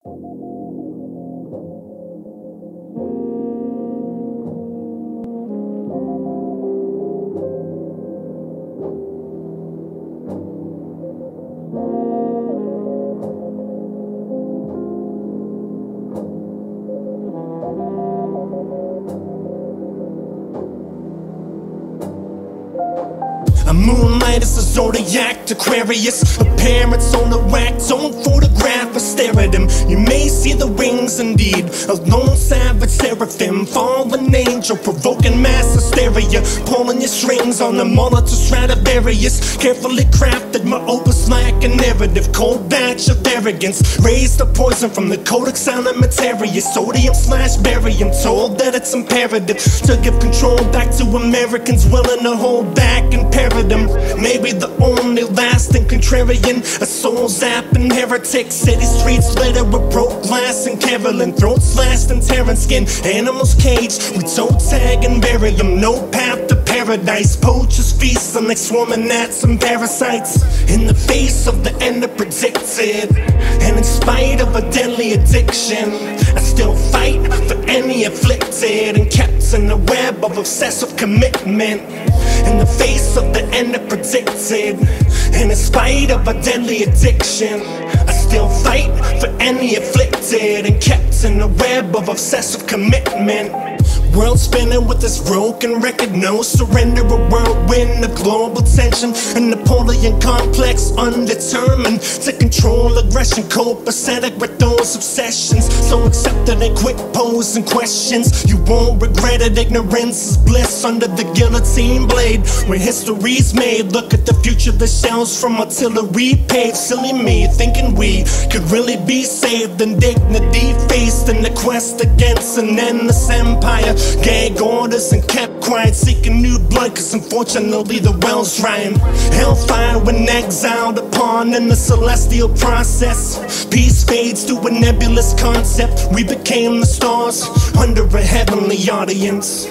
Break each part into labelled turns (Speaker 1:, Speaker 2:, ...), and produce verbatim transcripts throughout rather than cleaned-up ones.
Speaker 1: A moonlight is a zodiac, Aquarius. A parent's on the rack, don't photograph or stare at him. You may see the wings indeed, a lone savage seraphim, fallen angel, provoking mass hysteria, pulling your strings on the monitor Stradivarius. Carefully crafted, my opus like a narrative, cold batch of arrogance. Raised the poison from the codex alimentarius, sodium slash barium, told that it's imperative to give control back to Americans willing to hold back and parrot them. Maybe the only lasting contrarian, a soul zapping heretic. City streets littered with broke glass and caroling, throats slashed and tearing skin. Animals caged, we toe tag and bury them. No path to paradise, poachers feast on like swarming gnats and parasites. In the face of the end I predicted, and in spite of a deadly addiction, I still fight for any afflicted and kept in the web of obsessive commitment. In the face of the end I predicted, and in spite of a deadly addiction, I still fight for any afflicted and kept in the web of obsessive commitment. World spinning with this broken record, no surrender, a whirlwind of global tension. A Napoleon complex, undetermined to control aggression, copacetic with those obsessions. So accept it and quit posing questions. You won't regret it, ignorance is bliss under the guillotine blade. When history's made, look at the future that shells from artillery paved. Silly me, thinking we could really be saved, and dignity faced in the quest against an endless empire. Gag orders and kept quiet, seeking new blood, cause unfortunately the well's drying. Hellfire when exiled upon in the celestial process. Peace fades to a nebulous concept. We became the stars under a heavenly audience.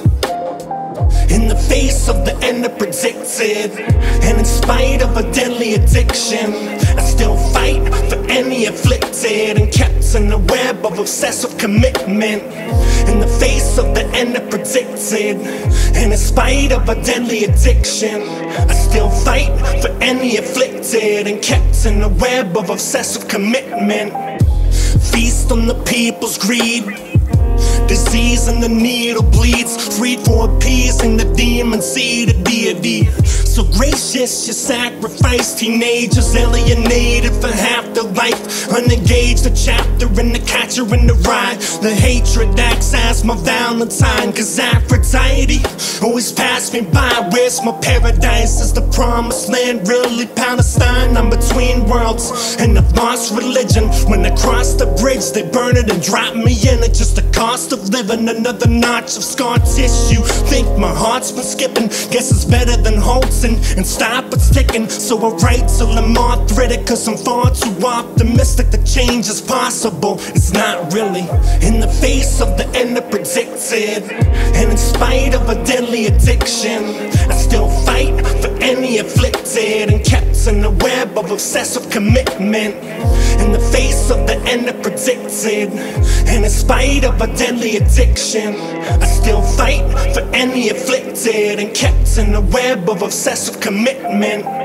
Speaker 1: In the face of the end I predicted, and in spite of a deadly addiction, I still fight for any afflicted and kept in the web of obsessive commitment. In the face of the end I predicted, and in spite of a deadly addiction, I still fight for any afflicted and kept in the web of obsessive commitment. Feast on the people's greed, disease and the needle bleeds, freed for appeasing the demon seed of deity. So gracious your sacrifice, teenagers alienated for half their life, unengaged, a chapter in the Catcher in the Rye. The hatred acts as my Valentine, cause Aphrodite always passed me by. Where's my paradise? Is the promised land really Palestine? I'm between worlds and I've lost religion. When I cross the bridge they burn it and drop me in it. Just the cost of living, another notch of scar tissue. Think my heart's been skipping, guess it's better than Holtzen. And stop it's ticking, so I write till I'm arthritic, cause I'm far too optimistic that change is possible. It's not really. In the face of the end I predicted, and in spite of a deadly addiction, I still fight for any afflicted and kept in the web of obsessive commitment. In the face of the end I predicted, and in spite of a deadly addiction, I still fight for any afflicted and kept in the web of obsessive commitment.